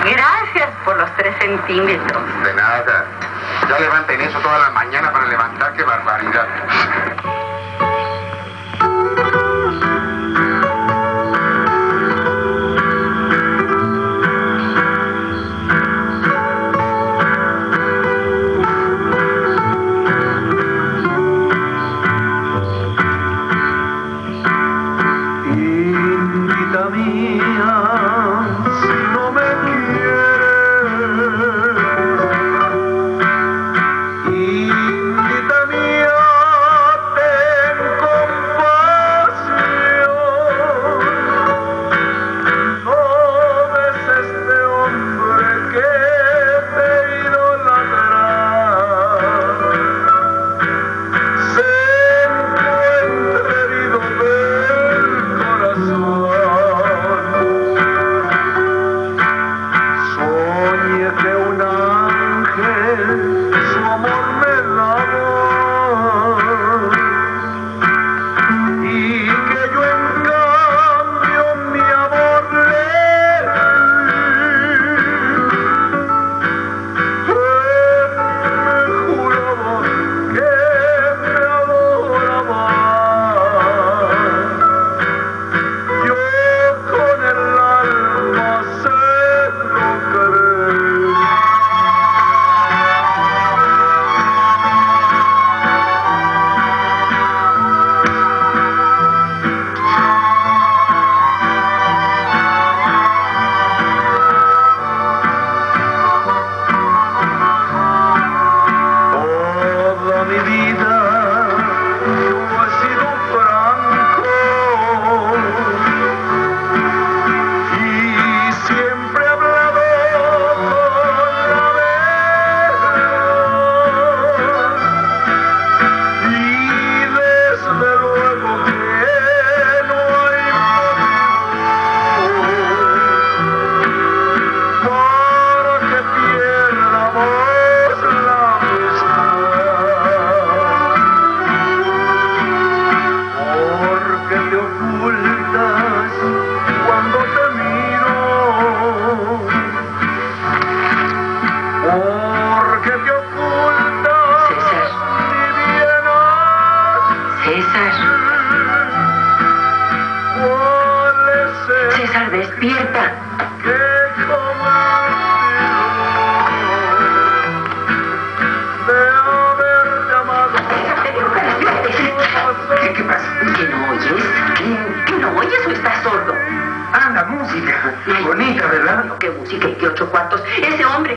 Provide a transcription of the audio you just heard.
Gracias por los 3 centímetros. De nada. Ya levanten eso toda la mañana para levantar, qué barbaridad. César, despierta. ¿Qué pasa? ¿Que no oyes? ¿Que no oyes o estás sordo? Ah, la música. Bonita, ¿verdad? ¿Qué música y qué 8 cuartos? Ese hombre